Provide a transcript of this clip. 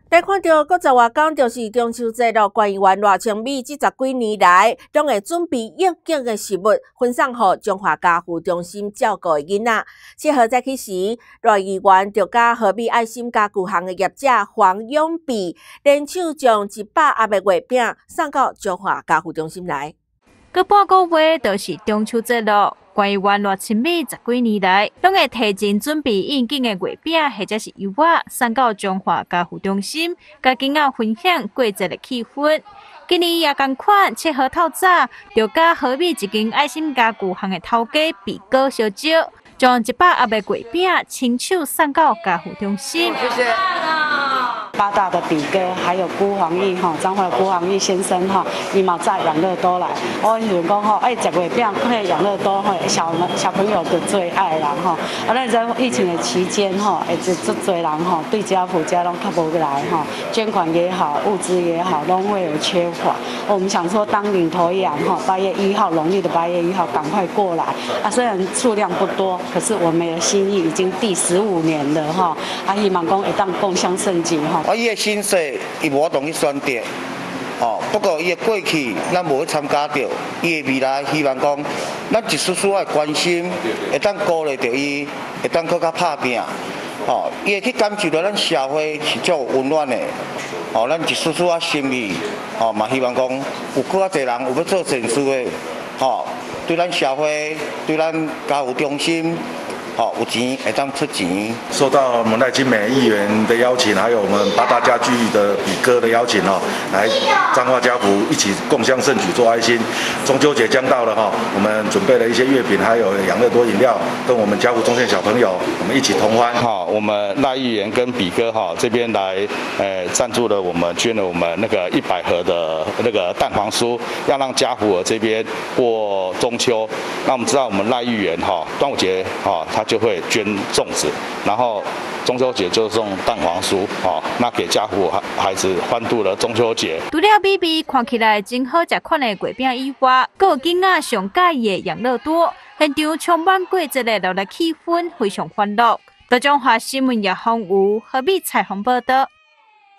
来看到搁十外天就是中秋节咯，关于热情米这10几年来，拢会准备应景的食物，分送予中华家扶中心照顾的囡仔。7号早起时，赖议员就甲和美爱心家具行的业者黄永碧联手将100盒的月饼送到中华家扶中心来。 过半个月就是中秋节咯。关于热情米10几年来，拢会提前准备应景的月饼或者是油仔，送到中华家扶中心，甲囡仔分享过节的气氛。今年也同款，7号透早就甲和美一间爱心家具行的头家毕哥相招，将100盒的月饼亲手送到家扶中心。谢谢。 八大的比哥，还有辜黄义彰化的辜黄义先生伊嘛在养乐多来。我想讲食月饼，迄养乐多小朋友的最爱啦咱在疫情的期间会足多人对家扶家拢较无来捐款也好，物资也好，拢会有缺乏。我们想说当领头羊8月1号农历的8月1号赶快过来虽然数量不多，可是我们的心意已经第15年了希望讲会当共襄盛举伊的心势，伊无法度去选择，不过伊的过去，咱无去参加到，伊的未来，希望讲，咱一丝丝的关心，会当鼓励到伊，会当更较拍拼，伊会去感受到咱社会是足温暖的，咱一丝丝啊心意，嘛希望讲，有更较侪人有要做善事的，对咱社会，对咱家扶中心。有钱会当出钱。 受到我们赖清美议员的邀请，还有我们八大家具的比哥的邀请来彰化家扶一起共襄盛举做爱心。中秋节将到了我们准备了一些月饼，还有养乐多饮料，跟我们家扶中线小朋友我们一起同欢。 我们赖议员跟比哥这边来赞助了我们捐了我们那个100盒的那个蛋黄酥，要让家扶这边过中秋。那我们知道我们赖议员端午节他就会捐粽子，然后中秋节就送蛋黄酥，那给家扶孩子欢度了中秋节。 除了美味看起来真好食款的月饼以外，还有囡仔上喜意的养乐多，现场充满过节的热闹气氛，非常欢乐。台中华新闻叶芳瑜和美采访报道。